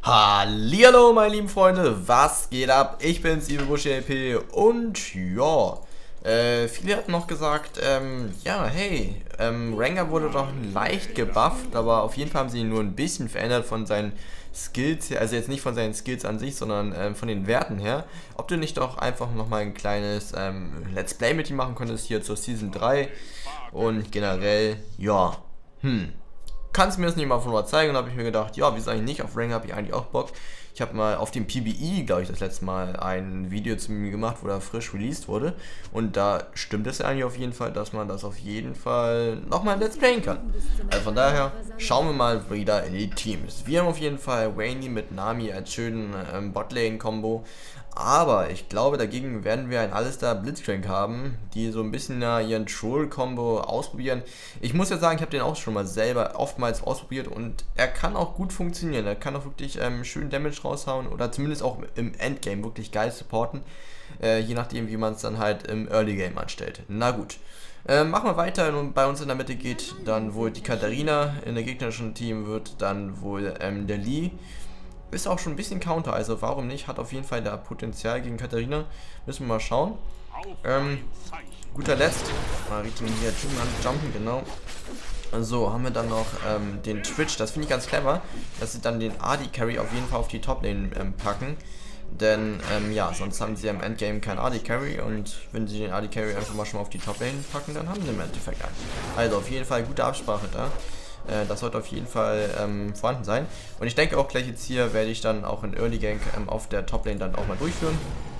Hallihallo meine lieben Freunde, was geht ab? Ich bin's, Bushi LP und ja, viele hatten noch gesagt, ja, hey, Rengar wurde doch leicht gebufft, aber auf jeden Fall haben sie ihn nur ein bisschen verändert von seinen Skills her, also jetzt nicht von seinen Skills an sich, sondern von den Werten her. Ob du nicht doch einfach nochmal ein kleines Let's Play mit ihm machen könntest hier zur Season 3 und generell, ja, kannst du mir das nicht mal von mal zeigen? Und habe ich mir gedacht, ja, wieso eigentlich nicht? Auf Rengar habe ich eigentlich auch Bock. Ich habe mal auf dem PBE, glaube ich, das letzte Mal ein Video zu mir gemacht, wo er frisch released wurde. Und da stimmt es ja eigentlich auf jeden Fall, dass man das auf jeden Fall nochmal Let's Playen kann. Also von daher, schauen wir mal wieder in die Teams. Wir haben auf jeden Fall Wayne mit Nami als schönen Botlane-Kombo. Aber ich glaube, dagegen werden wir ein Alistar Blitzcrank haben, die so ein bisschen ihren Troll-Kombo ausprobieren. Ich muss ja sagen, ich habe den auch schon mal selber oftmals ausprobiert und er kann auch gut funktionieren. Er kann auch wirklich schön Damage raushauen oder zumindest auch im Endgame wirklich geil supporten. Je nachdem, wie man es dann halt im Early Game anstellt. Na gut. Machen wir weiter und bei uns in der Mitte geht dann wohl die Katharina, in der gegnerischen Team wird dann wohl der Lee. Ist auch schon ein bisschen Counter, also warum nicht? Hat auf jeden Fall da Potenzial gegen Katharina. Müssen wir mal schauen. Guter Letzt. Mal richtig hier jumpen, genau. So, haben wir dann noch den Twitch. Das finde ich ganz clever, dass sie dann den AD Carry auf jeden Fall auf die Top-Lane packen. Denn, ja, sonst haben sie ja im Endgame keinen AD Carry und wenn sie den AD Carry einfach mal schon mal auf die Top-Lane packen, dann haben sie im Endeffekt einen. Also auf jeden Fall gute Absprache da. Das sollte auf jeden Fall vorhanden sein. Und ich denke auch gleich jetzt hier werde ich dann auch in Early Gank auf der Top Lane dann auch mal durchführen.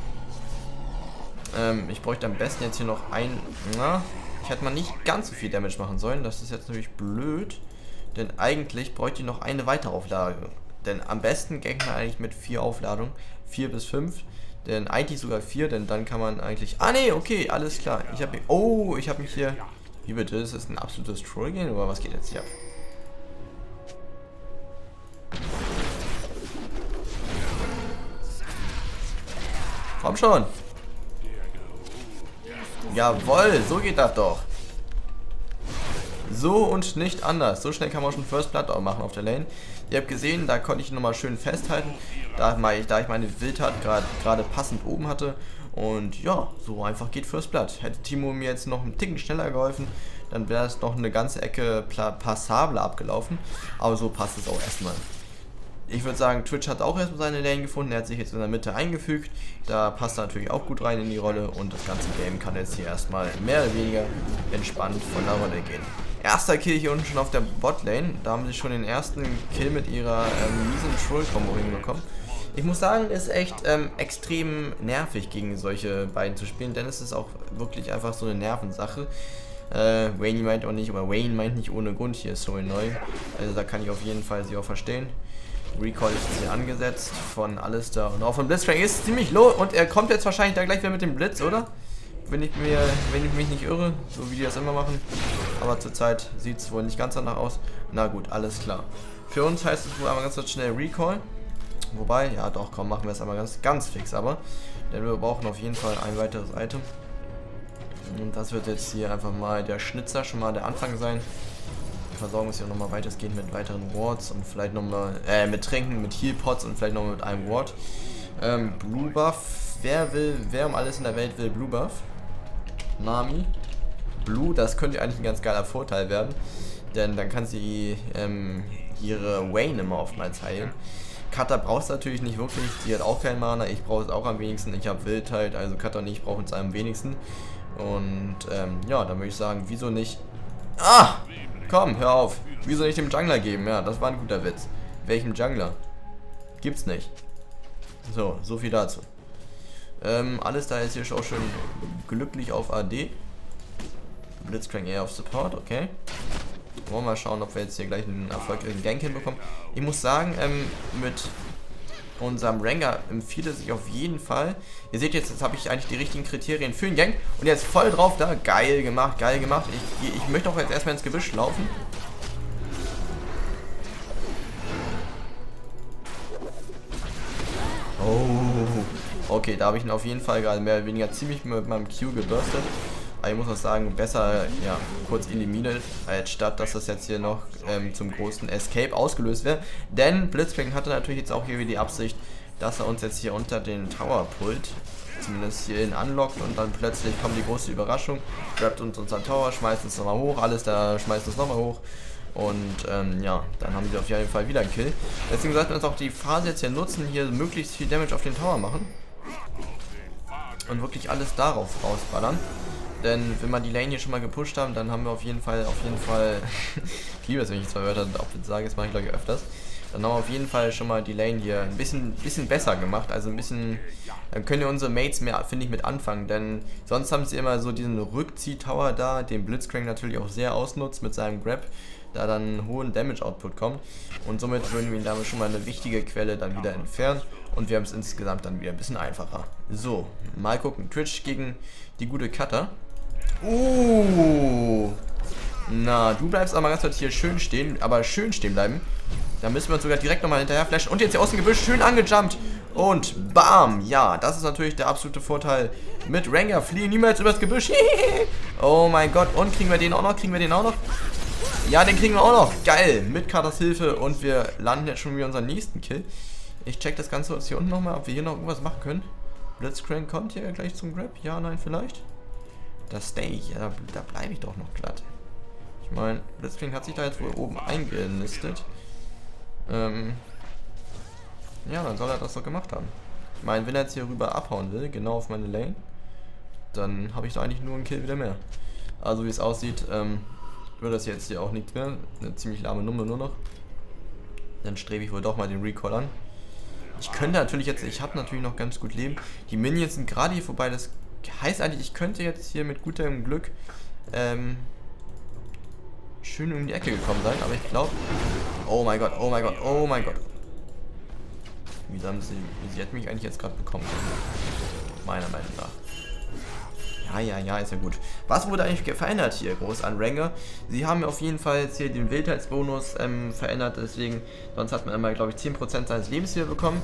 Ich bräuchte am besten jetzt hier noch ich hätte mal nicht ganz so viel Damage machen sollen. Das ist jetzt natürlich blöd. Denn eigentlich bräuchte ich noch eine weitere Aufladung. Denn am besten gankt man eigentlich mit 4 Aufladungen. 4 bis 5. Denn eigentlich sogar 4, denn dann kann man eigentlich... Ah ne, okay, alles klar. Ich habe mich hier... Wie bitte? Das ist ein absolutes Troll-Game oder was geht jetzt hier ab? Komm schon. Jawohl, so geht das doch. So und nicht anders. So schnell kann man schon First Blood auch machen auf der Lane. Ihr habt gesehen, da konnte ich nochmal schön festhalten, da ich meine Wildheit gerade passend oben hatte. Und ja, so einfach geht First Blood. Hätte Timo mir jetzt noch einen Ticken schneller geholfen, dann wäre es noch eine ganze Ecke passabler abgelaufen. Aber so passt es auch erstmal. Ich würde sagen, Twitch hat auch erstmal seine Lane gefunden. Er hat sich jetzt in der Mitte eingefügt. Da passt er natürlich auch gut rein in die Rolle. Und das ganze Game kann jetzt hier erstmal mehr oder weniger entspannt von der Rolle gehen. Erster Kill hier unten schon auf der Botlane. Da haben sie schon den ersten Kill mit ihrer miesen Troll-Kombo hinbekommen. Ich muss sagen, es ist echt extrem nervig gegen solche beiden zu spielen. Denn es ist auch wirklich einfach so eine Nervensache. Wayne meint auch nicht, oder Wayne meint nicht ohne Grund, hier ist so neu. Also da kann ich auf jeden Fall sie auch verstehen. Recall ist hier angesetzt von Alistar und auch von Blitzcrank ist ziemlich low und er kommt jetzt wahrscheinlich da gleich wieder mit dem Blitz, oder? Wenn ich mich nicht irre, so wie die das immer machen. Aber zurzeit sieht es wohl nicht ganz danach aus. Na gut, alles klar. Für uns heißt es wohl einmal ganz schnell Recall. Wobei, ja doch, komm, machen wir es einmal ganz fix aber. Denn wir brauchen auf jeden Fall ein weiteres Item. Und das wird jetzt hier einfach mal der Schnitzer, schon mal der Anfang sein. Wir versorgen uns hier nochmal weitestgehend mit weiteren Wards und vielleicht nochmal, mit Tränken, mit Heal-Pots und vielleicht nochmal mit einem Ward. Blue Buff, wer um alles in der Welt will Blue Buff? Nami. Blue, das könnte eigentlich ein ganz geiler Vorteil werden, denn dann kann sie ihre Wayne immer oftmals heilen. Kata braucht es natürlich nicht wirklich, sie hat auch keinen Mana, ich brauche es auch am wenigsten, ich habe Wildheit, also Kata und ich brauchen es am wenigsten. Und ja, dann würde ich sagen, wieso nicht... Ah! Komm, hör auf. Wieso nicht dem Jungler geben? Ja, das war ein guter Witz. Welchem Jungler? Gibt's nicht. So viel dazu. Alles da ist hier schon schön glücklich auf AD. Blitzcrank eher auf Support, okay. Wollen wir mal schauen, ob wir jetzt hier gleich einen erfolgreichen Gank hinbekommen. Ich muss sagen, mit unserem Rengar empfiehlt es sich auf jeden Fall. Ihr seht jetzt habe ich eigentlich die richtigen Kriterien für den Gank. Und jetzt voll drauf da. Geil gemacht, geil gemacht. Ich möchte auch jetzt erstmal ins Gebüsch laufen. Oh. Okay, da habe ich ihn auf jeden Fall gerade mehr oder weniger ziemlich mit meinem Q gebürstet. Aber ich muss auch sagen, besser, ja, kurz eliminiert, als statt, dass das jetzt hier noch zum großen Escape ausgelöst wird. Denn Blitzcrank hatte natürlich jetzt auch hier wieder die Absicht, dass er uns jetzt hier unter den Tower pullt. Zumindest hierhin unlockt und dann plötzlich kommt die große Überraschung. Grabt uns unseren Tower, schmeißt uns nochmal hoch, alles da schmeißt uns nochmal hoch. Und ja, dann haben wir auf jeden Fall wieder einen Kill. Deswegen sollten wir uns auch die Phase jetzt hier nutzen, hier möglichst viel Damage auf den Tower machen. Und wirklich alles darauf rausballern. Denn wenn wir die Lane hier schon mal gepusht haben, dann haben wir auf jeden Fall, ich liebe es, wenn ich zwei Wörter doppelt sage, das mache ich glaube ich öfters. Dann haben wir auf jeden Fall schon mal die Lane hier ein bisschen besser gemacht, also ein bisschen, dann können ja unsere Mates mehr, finde ich, mit anfangen, denn sonst haben sie immer so diesen Rückzieh-Tower da, den Blitzcrank natürlich auch sehr ausnutzt mit seinem Grab, da dann einen hohen Damage-Output kommt und somit würden wir ihn damit schon mal eine wichtige Quelle dann wieder entfernen und wir haben es insgesamt dann wieder ein bisschen einfacher. So, mal gucken, Twitch gegen die gute Cutter. Na, du bleibst aber ganz kurz hier schön stehen, aber schön stehen bleiben. Da müssen wir uns sogar direkt nochmal hinterher flashen. Und jetzt hier aus dem Gebüsch schön angejumpt. Und bam. Ja, das ist natürlich der absolute Vorteil mit Rengar. Fliehen niemals übers Gebüsch. Oh mein Gott. Und kriegen wir den auch noch? Ja, den kriegen wir auch noch. Geil. Mit Katas Hilfe. Und wir landen jetzt schon wieder unseren nächsten Kill. Ich check das Ganze jetzt hier unten nochmal, ob wir hier noch irgendwas machen können. Blitzcrank kommt hier gleich zum Grab. Ja, nein, vielleicht. Das Stay. Ja, da bleibe ich doch noch glatt. Ich meine, Blitzcrank hat sich da jetzt wohl oben eingenistet. Ja, dann soll er das doch gemacht haben. Ich meine, wenn er jetzt hier rüber abhauen will, genau auf meine Lane, dann habe ich da eigentlich nur einen Kill wieder mehr. Also wie es aussieht, wird das jetzt hier auch nichts mehr. Eine ziemlich lahme Nummer nur noch. Dann strebe ich wohl doch mal den Recall an. Ich könnte natürlich jetzt, ich habe natürlich noch ganz gut Leben. Die Minions sind gerade hier vorbei, das heißt eigentlich, ich könnte jetzt hier mit gutem Glück schön um die Ecke gekommen sein, aber ich glaube... Oh mein Gott. Sie hat mich eigentlich jetzt gerade bekommen. Meiner Meinung nach. Ja, ist ja gut. Was wurde eigentlich verändert hier groß an Rengar? Sie haben auf jeden Fall jetzt hier den Wildheitsbonus verändert, deswegen, sonst hat man immer, glaube ich, 10% seines Lebens hier bekommen.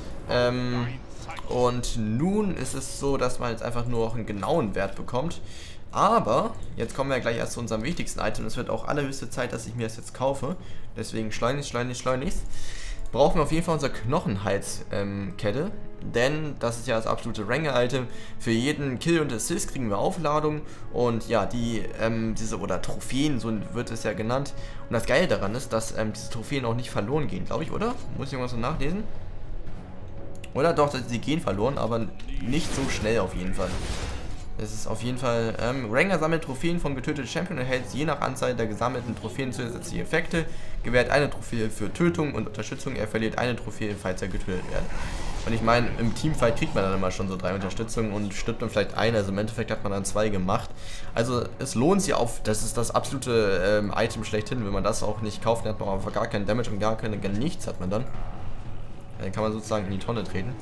Und nun ist es so, dass man jetzt einfach nur noch einen genauen Wert bekommt. Aber, jetzt kommen wir ja gleich erst zu unserem wichtigsten Item. Es wird auch allerhöchste Zeit, dass ich mir das jetzt kaufe. Deswegen schleunigst. Brauchen wir auf jeden Fall unsere Knochenhalskette. Denn das ist ja das absolute Rengar-Item. Für jeden Kill und Assist kriegen wir Aufladung. Und ja, oder Trophäen, so wird es ja genannt. Und das Geile daran ist, dass diese Trophäen auch nicht verloren gehen, glaube ich, oder? Muss ich irgendwas so nachlesen? Oder doch, sie gehen verloren, aber nicht so schnell auf jeden Fall. Es ist auf jeden Fall, Rengar sammelt Trophäen vom getöteten Champion und erhält je nach Anzahl der gesammelten Trophäen zusätzliche Effekte, gewährt eine Trophäe für Tötung und Unterstützung, er verliert eine Trophäe, falls er getötet wird. Und ich meine, im Teamfight kriegt man dann immer schon so 3 Unterstützungen und stirbt dann vielleicht eine, also im Endeffekt hat man dann 2 gemacht. Also es lohnt sich auf, das ist das absolute Item schlechthin, wenn man das auch nicht kauft, dann hat man auch einfach gar keinen Damage und gar nichts hat man dann. Dann kann man sozusagen in die Tonne treten.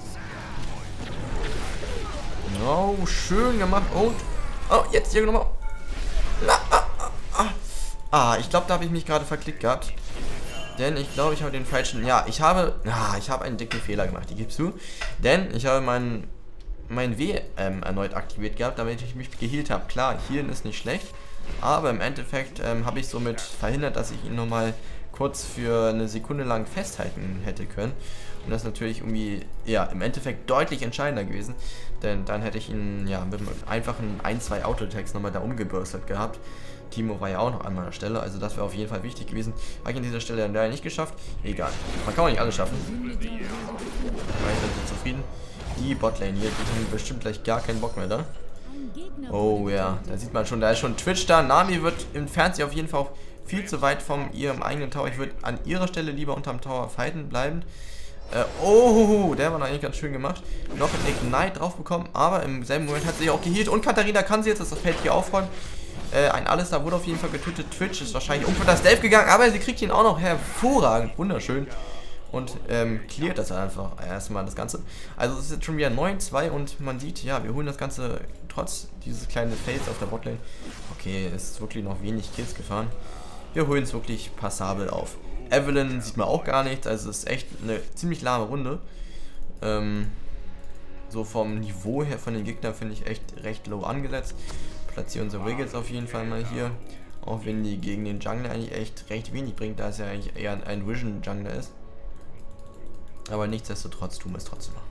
Oh, schön gemacht. Und, oh, jetzt hier nochmal. Ich glaube, da habe ich mich gerade verklickt gehabt. Denn ich glaube, ich habe den falschen... Ja, ich habe einen dicken Fehler gemacht, die gibst du. Denn ich habe mein W erneut aktiviert gehabt, damit ich mich geheilt habe. Klar, Healen ist nicht schlecht. Aber im Endeffekt habe ich somit verhindert, dass ich ihn nochmal kurz für eine Sekunde lang festhalten hätte können. Und das ist natürlich irgendwie, ja, im Endeffekt deutlich entscheidender gewesen. Denn dann hätte ich ihn, ja, mit einem einfachen 1-2 Auto-Attacks nochmal da umgebürstet gehabt. Timo war ja auch noch an meiner Stelle, also das wäre auf jeden Fall wichtig gewesen. Habe ich an dieser Stelle dann leider nicht geschafft. Egal, man kann auch nicht alles schaffen. Da war ich dann zufrieden. Die Botlane hier, die haben bestimmt gleich gar keinen Bock mehr da. Oh ja, da sieht man schon, da ist schon Twitch da. Nami entfernt sich auf jeden Fall auch viel zu weit von ihrem eigenen Tower. Ich würde an ihrer Stelle lieber unterm Tower fighten bleiben. Der war noch eigentlich ganz schön gemacht. Noch ein Ignite drauf bekommen, aber im selben Moment hat sie auch geheilt. Und Katharina kann sie jetzt das Feld hier aufräumen. Ein Alistar wurde auf jeden Fall getötet. Twitch ist wahrscheinlich um für das Delph gegangen, aber sie kriegt ihn auch noch hervorragend. Wunderschön. Und cleart das einfach erstmal das Ganze. Also es ist jetzt schon wieder 9-2 und man sieht, ja, wir holen das Ganze trotz dieses kleinen Fails auf der Botlane. Okay, es ist wirklich noch wenig Kills gefahren. Wir holen es wirklich passabel auf. Evelynn sieht man auch gar nichts, also es ist echt eine ziemlich lahme Runde. So vom Niveau her von den Gegnern finde ich echt recht low angesetzt. platziere unsere Wiggles auf jeden Fall mal hier. Auch wenn die gegen den Jungler eigentlich echt recht wenig bringt, da es ja eigentlich eher ein Vision Jungler ist. Aber nichtsdestotrotz tun wir es trotzdem noch.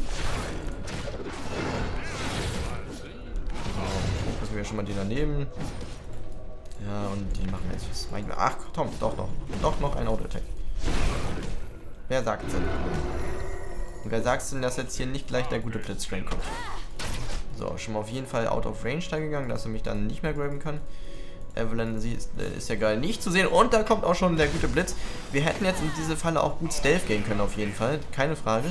So, fokussen wir schon mal die daneben. Ja, und die machen jetzt was. Ach, Tom, doch noch ein Auto-Attack. Wer sagt's denn? Und wer sagt's denn, dass jetzt hier nicht gleich der gute Blitzcrank kommt? So, schon mal auf jeden Fall out of range da gegangen, dass er mich dann nicht mehr graben kann. Evelyn ist ja geil nicht zu sehen. Und da kommt auch schon der gute Blitz. Wir hätten jetzt in diese Falle auch gut Stealth gehen können, auf jeden Fall. Keine Frage.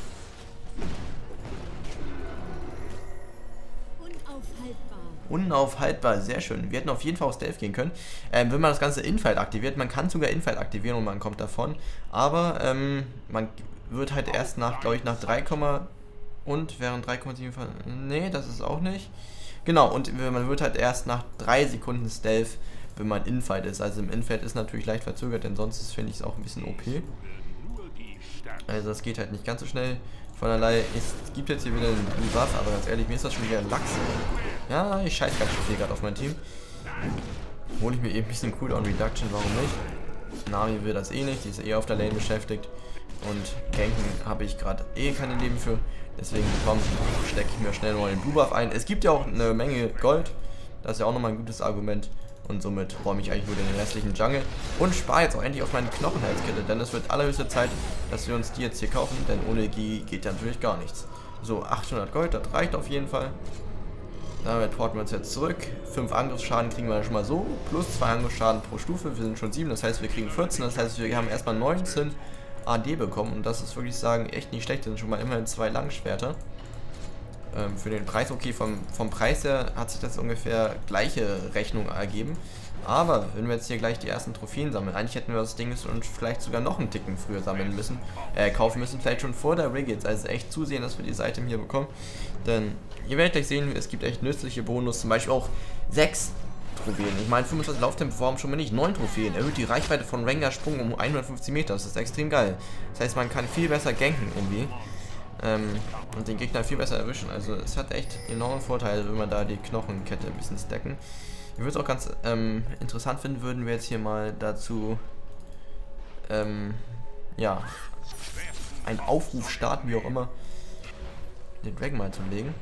Unaufhaltbar, sehr schön. Wir hätten auf jeden Fall auf Stealth gehen können. Wenn man das ganze Infight aktiviert, man kann sogar Infight aktivieren und man kommt davon. Aber man wird halt erst nach, glaube ich, nach 3, und während 3,7... Nee, das ist auch nicht. Genau, und man wird halt erst nach 3 Sekunden Stealth, wenn man Infight ist. Also im Infight ist natürlich leicht verzögert, denn sonst finde ich es auch ein bisschen OP. Also das geht halt nicht ganz so schnell. Von allerlei, es gibt jetzt hier wieder einen Blue Buff, aber ganz ehrlich, mir ist das schon wieder ein Lachs. Ja, ich scheiße ganz schön viel gerade auf mein Team. Hole ich mir eben ein bisschen Cooldown Reduction, warum nicht? Nami will das eh nicht, die ist eh auf der Lane beschäftigt. Und Ganken habe ich gerade eh keine Leben für. Deswegen stecke ich mir schnell mal den Blue Buff ein. Es gibt ja auch eine Menge Gold. Das ist ja auch nochmal ein gutes Argument. Und somit räume ich eigentlich nur den restlichen Jungle. Und spare jetzt auch endlich auf meine Knochenheilskette. Denn es wird allerhöchste Zeit, dass wir uns die jetzt hier kaufen. Denn ohne die geht ja natürlich gar nichts. So, 800 Gold, das reicht auf jeden Fall. Damit porten wir uns jetzt zurück. 5 Angriffsschaden kriegen wir schon mal so. Plus 2 Angriffsschaden pro Stufe. Wir sind schon 7, das heißt wir kriegen 14. Das heißt wir haben erstmal 19 AD bekommen. Und das ist wirklich sagen echt nicht schlecht. Das sind schon mal immerhin 2 Langschwerter. Für den Preis okay. Vom Preis her hat sich das ungefähr gleiche Rechnung ergeben. Aber wenn wir jetzt hier gleich die ersten Trophäen sammeln, eigentlich hätten wir das Ding und vielleicht sogar noch einen Ticken früher sammeln müssen, kaufen müssen, vielleicht schon vor der Rig jetzt. Also echt zusehen, dass wir dieses Item hier bekommen. Denn ihr werdet gleich sehen, es gibt echt nützliche Bonus, zum Beispiel auch 6 Trophäen. Ich meine 25 Lauftempo, warum schon mal nicht? 9 Trophäen. Erhöht die Reichweite von Rengar Sprung um 150 Meter. Das ist extrem geil. Das heißt, man kann viel besser ganken irgendwie. Und den Gegner viel besser erwischen. Also es hat echt enorme Vorteile, wenn man da die Knochenkette ein bisschen stacken. Ich würde es auch ganz interessant finden, würden wir jetzt hier mal dazu ja, einen Aufruf starten, wie auch immer, den Dragon mal zu legen.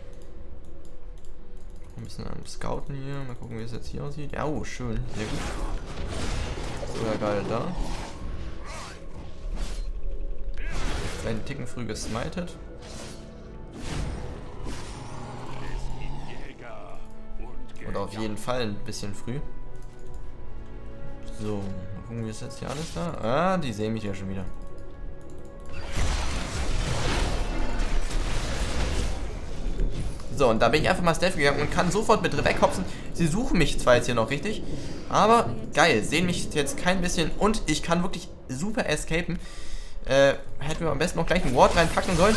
Ein bisschen am Scouten hier, mal gucken, wie es jetzt hier aussieht. Ja, oh, schön, sehr gut. Sogar geil da. Einen Ticken früh gesmited. Und auf jeden Fall ein bisschen früh. So, mal gucken, wie ist jetzt hier alles da? Ah, die sehen mich ja schon wieder. So, und da bin ich einfach mal Stealth gegangen und kann sofort mit weghopsen. Sie suchen mich zwar jetzt hier noch richtig, aber geil, sehen mich jetzt kein bisschen und ich kann wirklich super escapen. Hätten wir am besten noch gleich einen Ward reinpacken sollen.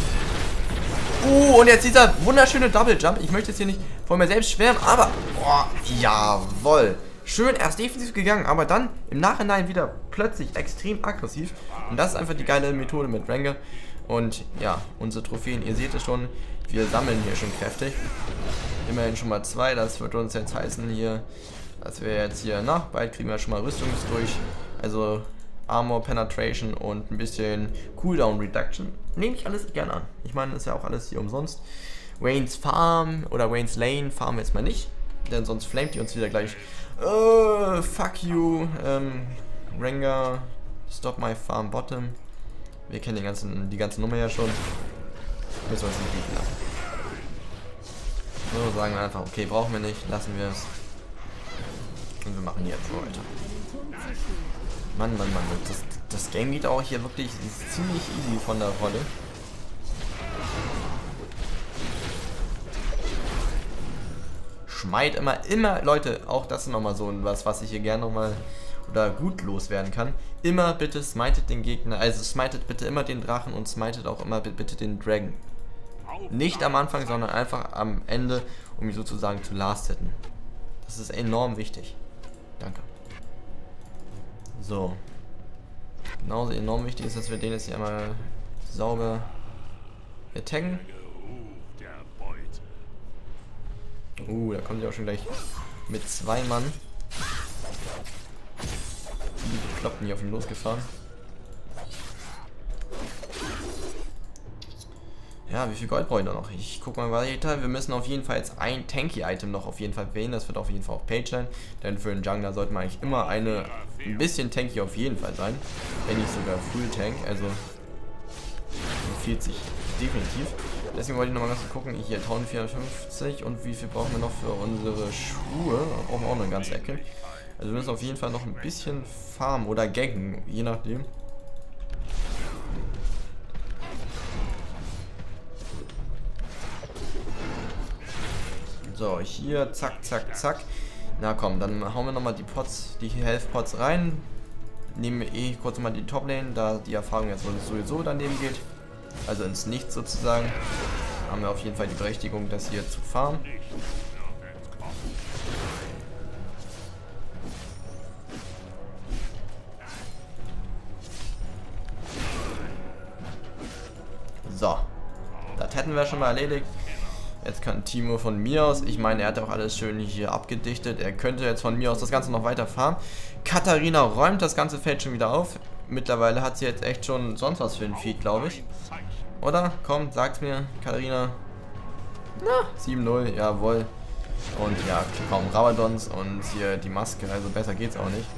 Und jetzt dieser wunderschöne Double Jump. Ich möchte jetzt hier nicht vor mir selbst schwärmen, aber boah, jawoll. Schön erst defensiv gegangen, aber dann im Nachhinein wieder plötzlich extrem aggressiv. Und das ist einfach die geile Methode mit Rengar. Und ja, unsere Trophäen, ihr seht es schon, wir sammeln hier schon kräftig. Immerhin schon mal 2, das wird uns jetzt heißen hier, dass wir jetzt hier, bald kriegen wir schon mal Rüstungsdurch. Also Armor Penetration und ein bisschen Cooldown Reduction. Nehme ich alles gerne an. Ich meine, das ist ja auch alles hier umsonst. Wayne's Farm oder Wayne's Lane farmen wir jetzt mal nicht, denn sonst flamet die uns wieder gleich. Fuck you, Rengar, stop my farm bottom. Wir kennen die ganze Nummer ja schon. Müssen wir uns nicht bieten lassen. So, sagen wir einfach, okay, brauchen wir nicht, lassen wir es. Und wir machen jetzt weiter. Mann, das Game geht auch hier wirklich ziemlich easy von der Rolle. Schmeit immer, Leute, auch das ist nochmal so was ich hier gerne nochmal oder gut loswerden kann. Immer bitte smitet den Gegner, also smitet bitte immer den Drachen und smitet auch immer bitte den Dragon. Nicht am Anfang, sondern einfach am Ende, um ihn sozusagen zu last-hitten. Das ist enorm wichtig. Danke. So. Genauso enorm wichtig ist, dass wir den jetzt hier einmal sauber taggen. Da kommt ja auch schon gleich mit 2 Mann. Die Bekloppten hier auf ihn losgefahren. Ja, wie viel Gold brauche ich da noch? Ich guck mal weiter. Wir müssen auf jeden Fall jetzt ein Tanky-Item noch auf jeden Fall wählen. Das wird auf jeden Fall auch Page sein. Denn für einen Jungler sollte man eigentlich immer ein bisschen Tanky auf jeden Fall sein. Wenn nicht sogar Full Tank. Also empfiehlt sich definitiv. Deswegen wollte ich nochmal ganz kurz gucken. Hier 1450 und wie viel brauchen wir noch für unsere Schuhe? Da brauchen wir auch eine ganze Ecke. Also wir müssen auf jeden Fall noch ein bisschen farmen oder ganken, je nachdem. So, hier, zack, zack, zack. Na komm, dann hauen wir nochmal die Pots, die Health Pots rein. Nehmen wir kurz mal die Top Lane, da die Erfahrung jetzt sowieso daneben geht. Also ins Nichts sozusagen. Haben wir auf jeden Fall die Berechtigung, das hier zu farmen. So, das hätten wir schon mal erledigt. Jetzt kann Timo von mir aus, ich meine, er hat auch alles schön hier abgedichtet. Er könnte jetzt von mir aus das Ganze noch weiter fahren. Katharina räumt das ganze Feld schon wieder auf. Mittlerweile hat sie jetzt echt schon sonst was für ein Feed, glaube ich. Oder? Komm, sag's mir, Katharina. Na, 7-0, jawohl. Und ja, kaum Rabadons und hier die Maske, also besser geht's auch nicht.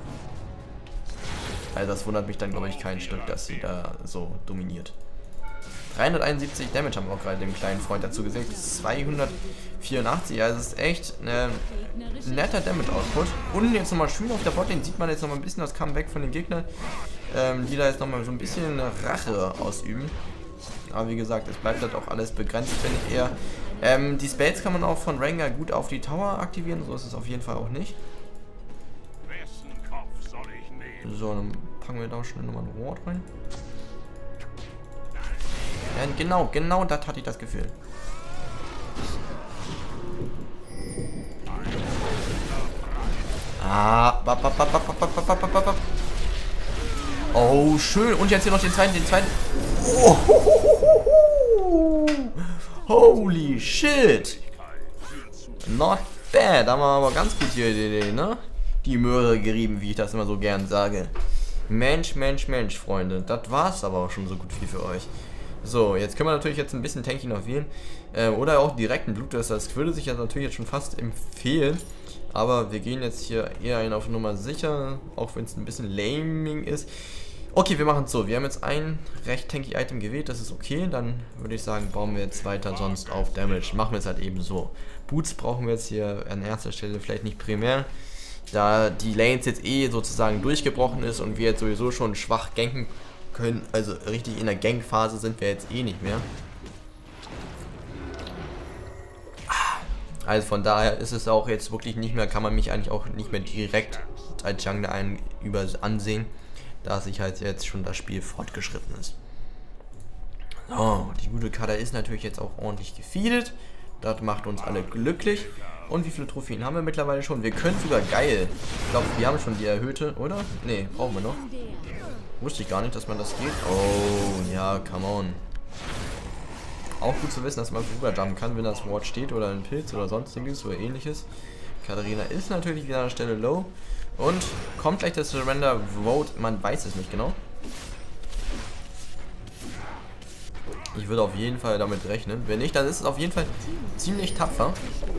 Also das wundert mich dann, glaube ich, kein Stück, dass sie da so dominiert. 371 Damage haben wir auch gerade dem kleinen Freund dazu gesehen. 284, also es ist echt ein netter Damage-Output. Und jetzt nochmal schön auf der Botlane sieht man jetzt nochmal ein bisschen das Comeback von den Gegnern, die da jetzt nochmal so ein bisschen Rache ausüben. Aber wie gesagt, es bleibt halt auch alles begrenzt, finde ich eher. Die Spells kann man auch von Rengar gut auf die Tower aktivieren, so ist es auf jeden Fall auch nicht. So, dann packen wir da schnell nochmal ein Ward rein. Ja, genau das hatte ich das Gefühl. Oh, schön. Und jetzt hier noch den zweiten. Oh, holy shit. Not bad. Da haben wir aber ganz gut hier ne? Die Möhre gerieben, wie ich das immer so gern sage. Mensch, Freunde. Das war's aber auch schon so gut viel für euch. So, jetzt können wir natürlich jetzt ein bisschen Tanky noch wählen. Oder auch direkt ein Bluttest. Das würde sich ja natürlich jetzt schon fast empfehlen. Aber wir gehen jetzt hier eher auf Nummer sicher. Auch wenn es ein bisschen laming ist. Okay, wir machen es so. Wir haben jetzt ein recht tanky Item gewählt. Das ist okay. Dann würde ich sagen, bauen wir jetzt weiter sonst auf Damage. Machen wir es halt eben so. Boots brauchen wir jetzt hier an erster Stelle vielleicht nicht primär. Da die Lanes jetzt sozusagen durchgebrochen ist und wir jetzt sowieso schon schwach ganken können, also richtig in der Gank-Phase sind wir jetzt nicht mehr. Also von daher ist es auch jetzt wirklich nicht mehr, kann man mich eigentlich auch nicht mehr direkt als Jungler ansehen, da sich halt jetzt schon das Spiel fortgeschritten ist. So, die gute Kader ist natürlich jetzt auch ordentlich gefeedet. Das macht uns alle glücklich. Und wie viele Trophäen haben wir mittlerweile schon? Wir können sogar geil. Ich glaube, wir haben schon die erhöhte, oder? Ne, brauchen wir noch. Wusste ich gar nicht, dass man das geht. Oh, ja, come on. Auch gut zu wissen, dass man rüberjumpen kann, wenn das Ward steht oder ein Pilz oder sonstiges oder ähnliches. Katharina ist natürlich wieder an der Stelle low. Und kommt gleich das Surrender Vote, man weiß es nicht genau. Ich würde auf jeden Fall damit rechnen. Wenn nicht, dann ist es auf jeden Fall ziemlich tapfer.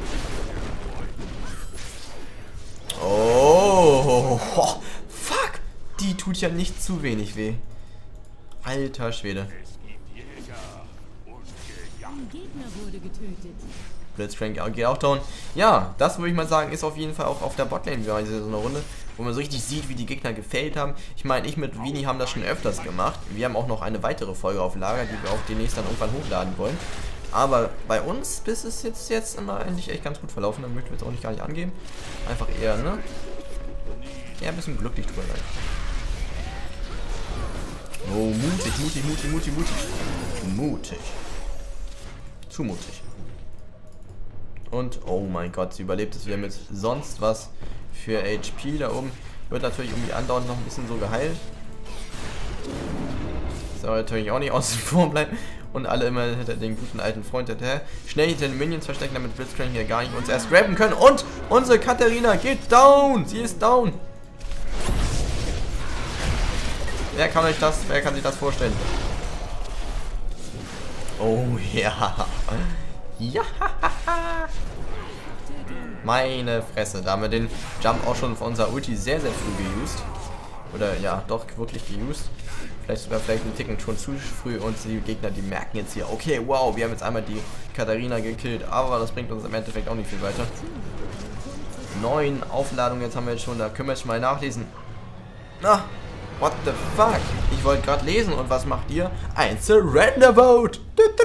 Oh, fuck! Die tut ja nicht zu wenig weh. Alter Schwede. Blitzcrank geht auch down. Ja, das würde ich mal sagen, ist auf jeden Fall auch auf der Botlane so eine Runde, wo man so richtig sieht, wie die Gegner gefailt haben. Ich meine, ich mit Vini haben das schon öfters gemacht. Wir haben auch noch eine weitere Folge auf Lager, die wir auch demnächst dann irgendwann hochladen wollen. Aber bei uns ist es jetzt immer eigentlich echt ganz gut verlaufen. Dann möchten wir jetzt auch nicht gar nicht angeben. Einfach eher, ne? Eher ein bisschen glücklich drüber sein. Oh, mutig. Zu mutig. Und, oh mein Gott, sie überlebt es wieder mit sonst was für HP da oben. Wird natürlich irgendwie andauernd noch ein bisschen so geheilt. Soll natürlich auch nicht außen vor bleiben. und alle immer hinter den guten alten Freund hinterher. Schnell hinter den Minions verstecken, damit Blitzcrank hier gar nicht uns erst grabben können. Und unsere Katharina geht down. Sie ist down. Wer kann sich das vorstellen? Oh ja. Ja. Meine Fresse. Da haben wir den Jump auch schon von unserer Ulti sehr, sehr früh geused. Oder ja, doch wirklich geused. Vielleicht einen Ticken schon zu früh und die Gegner, die merken jetzt hier, okay, wow, wir haben jetzt einmal die Katharina gekillt, aber das bringt uns im Endeffekt auch nicht viel weiter. 9 Aufladungen jetzt haben wir jetzt schon, da können wir jetzt mal nachlesen. Na, what the fuck? Ich wollte gerade lesen und was macht ihr? Ein Surrender Vote!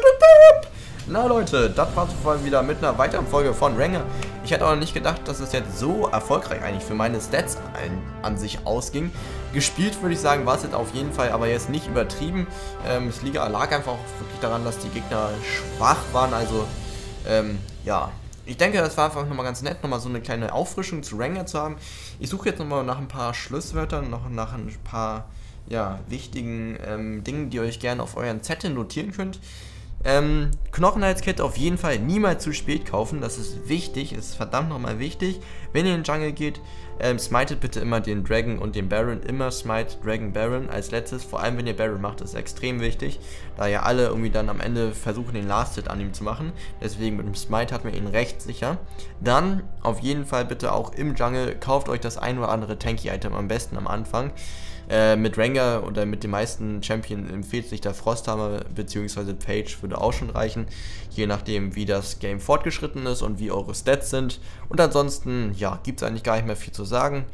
Na Leute, das war's vor wieder mit einer weiteren Folge von Ranger. Ich hätte auch nicht gedacht, dass es jetzt so erfolgreich eigentlich für meine Stats an sich ausging. Gespielt würde ich sagen, war es jetzt auf jeden Fall, aber jetzt nicht übertrieben. Es lag einfach auch wirklich daran, dass die Gegner schwach waren, also ja. Ich denke, das war einfach nochmal ganz nett, nochmal so eine kleine Auffrischung zu Ranger zu haben. Ich suche jetzt nochmal nach ein paar Schlusswörtern, noch nach ein paar ja, wichtigen Dingen, die ihr euch gerne auf euren Zettel notieren könnt. Knochenhalskit auf jeden Fall niemals zu spät kaufen, das ist wichtig, ist verdammt nochmal wichtig. Wenn ihr in den Jungle geht, smitet bitte immer den Dragon und den Baron, immer smite Dragon Baron als letztes, vor allem wenn ihr Baron macht, ist extrem wichtig, da ja alle irgendwie dann am Ende versuchen den Last Hit an ihm zu machen, deswegen mit dem Smite hat man ihn recht sicher. Dann auf jeden Fall bitte auch im Jungle, kauft euch das ein oder andere Tanky-Item am besten am Anfang. Mit Ranger oder mit den meisten Champions empfiehlt sich der Frosthammer bzw. Page, würde auch schon reichen, je nachdem wie das Game fortgeschritten ist und wie eure Stats sind. Und ansonsten, ja, gibt es eigentlich gar nicht mehr viel zu sagen.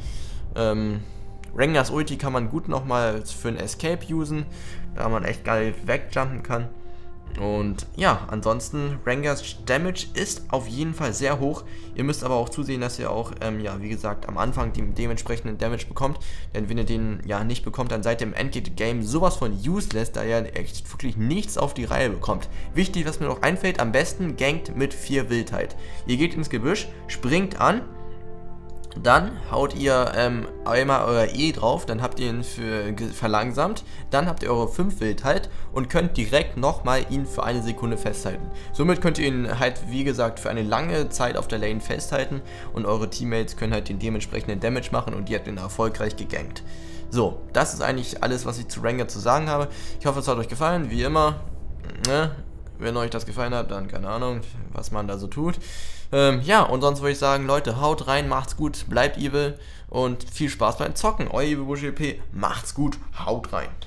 Rangers Ulti kann man gut nochmal für einen Escape usen, da man echt geil wegjumpen kann. Und ja, ansonsten, Rangers Damage ist auf jeden Fall sehr hoch. Ihr müsst aber auch zusehen, dass ihr auch, ja, wie gesagt, am Anfang dementsprechenden Damage bekommt. Denn wenn ihr den ja nicht bekommt, dann seid ihr im Endgame sowas von useless, da ihr echt wirklich nichts auf die Reihe bekommt. Wichtig, was mir noch einfällt, am besten gankt mit 4 Wildheit. Ihr geht ins Gebüsch, springt an. Dann haut ihr einmal euer E drauf, dann habt ihr ihn verlangsamt, dann habt ihr eure 5 Wildheit und könnt direkt nochmal ihn für 1 Sekunde festhalten. Somit könnt ihr ihn halt, wie gesagt, für eine lange Zeit auf der Lane festhalten und eure Teammates können halt den dementsprechenden Damage machen und ihr habt ihn erfolgreich gegankt. So, das ist eigentlich alles, was ich zu Ranger zu sagen habe. Ich hoffe, es hat euch gefallen, wie immer, ne? Wenn euch das gefallen hat, dann keine Ahnung, was man da so tut. Ja, und sonst würde ich sagen, Leute, haut rein, macht's gut, bleibt evil und viel Spaß beim Zocken. Euer EvilBushLP, macht's gut, haut rein.